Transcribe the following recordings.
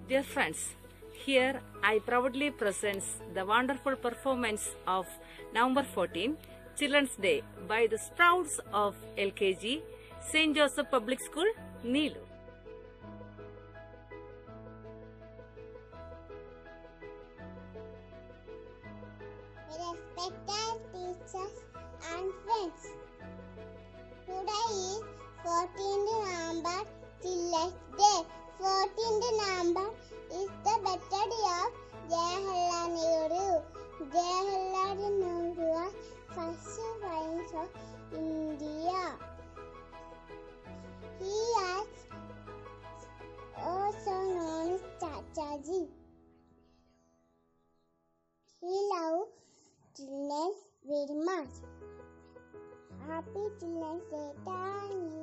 Dear friends, here I proudly present the wonderful performance of November 14, Children's Day by the Sprouts of LKG, St. Joseph Public School, Neelu. Respected teachers and friends, today is 14th November, Children's Day. 14th November is the birthday of Jawaharlal Nehru. Jawaharlal Nehru was first Prime Minister of India. He was also known as Chachaji. He loved children very much. Happy Children's Day, thank you.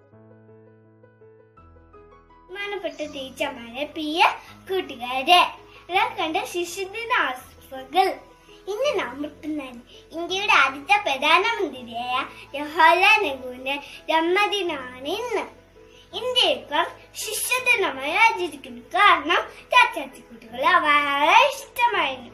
ബഹുമാനപ്പെട്ട ടീച്ചർമാരെ, പ്രിയ കൂട്ടുകാരെ, എല്ലാം കണ്ട ശിശുദിന ആശംസകൾ. ഇന്ന് November ഇന്ത്യയുടെ ആദ്യത്തെ പ്രധാനമന്ത്രിയായ ജവഹർലാൽ നെഹ്റുവിന്റെ ജന്മദിനമാണ് ഇന്ന്. ഇന്ത്യക്കാർ ശിശുദിനമായി ആചരിക്കുന്നു. കാരണം ചാച്ചാച്ചി കുട്ടികളെ വളരെ ഇഷ്ടമായിരുന്നു.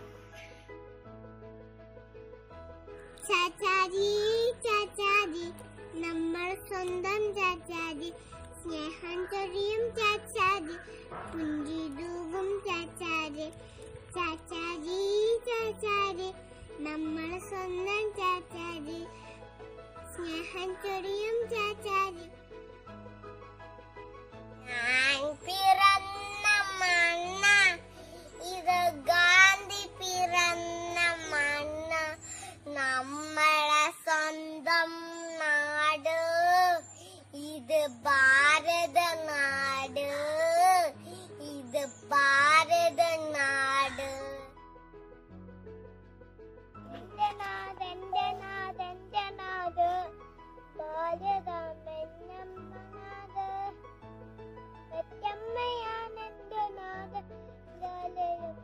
ചാച്ചാജി ചാച്ചാജി, നമ്മൾ സ്വന്തം ചാച്ചാജി, സ്നേഹം ചൊരിയും ചാച്ചാജി, പുഞ്ചിതൂകും ചാച്ചാജി. ചാച്ചാജി ചാച്ചാജി, നമ്മൾ സ്വന്തം ചാച്ചാജി, സ്നേഹം ചൊരിയും ചാച്ചാജി. ഞാൻ പിറന്ന മണ്ണ, ഇത് ഗാന്ധി പിറന്ന മണ്ണ, നമ്മളെ സ്വന്തം നാട്, ഇത് ഭാരത നാട്, ഇത് ഭാരത നാട്. എന്റെ നാട് എന്റെ നാട് എന്റെ നാട്, ഭാരതം എന്നമ്മ നാട്, പെറ്റമ്മയാണ് എന്റെ നാട്, ജലയും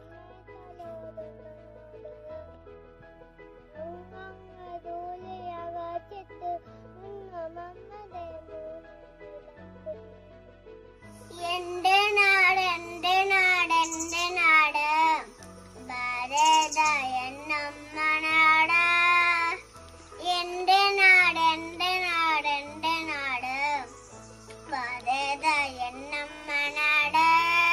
എന്റെ നാട് എന്റെ നാട് എന്റെ നാട്, ഭാരത എന്നമ്മ നാട്. എന്റെ നാട് എന്റെ നാട് എന്റെ നാട്, ഭാരത എന്നമ്മ നാട്,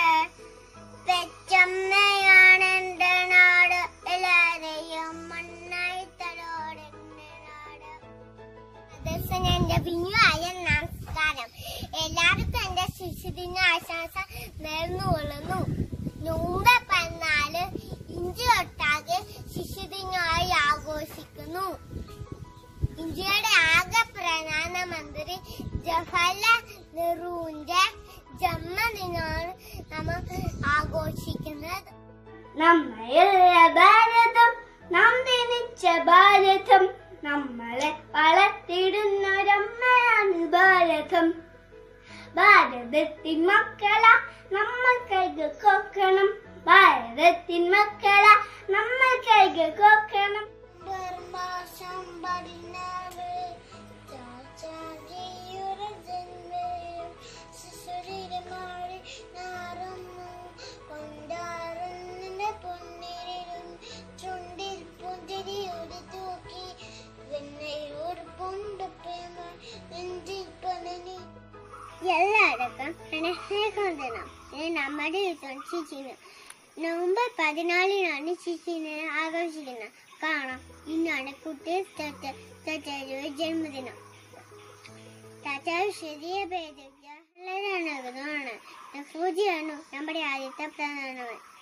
പെറ്റമ്മയാണ് എന്റെ നാട്, എല്ലാരെയും മണ്ണായി തലോടെന്റെ നാട്. എന്റെ പിന്നുവായ നമസ്കാരം. എല്ലാവർക്കും എന്റെ ശിശുദിന ആശംസ നേർന്നുകൊള്ളുന്നു. നവംബർ 14 ഇന്ത്യ ഒട്ടാകെ ശിശുദിനമായി ആഘോഷിക്കുന്നു. ഇന്ത്യയുടെ ആകെ പ്രധാനമന്ത്രി ജവഹർലാൽ നെഹ്റുവിന്റെ ജന്മദിനമാണ് നമ്മൾ ആഘോഷിക്കുന്നത്. നമ്മയുള്ള ഭാരതം, നാം ജനിച്ച ഭാരതം, നമ്മളെ വളർത്തിടുന്നൊരമ്മയാണ് ഭാരതം. ഭാരതത്തിൻ മക്കള നമ്മൾ കൈകൾ കോക്കണം, ഭാരതത്തിൻ മക്കള നമ്മൾ കൈകൾ കോക്കണം. എല്ലാവർക്കും സ്നേഹദിനം. നമ്മുടെ ശിശുദിനം നവംബർ 14 ശിശുദിനം ആഘോഷിക്കുന്നത്. കാരണം ഇന്നാണ് കുട്ടി ചാച്ചാജിയുടെ ജന്മദിനം. ചാച്ചാജി ശരിയ പേര് ജവഹർലാൽ നെഹ്റുവാണ്. നെഹ്റുജിയാണ് നമ്മുടെ ആദ്യത്തെ പ്രധാനമന്ത്രി.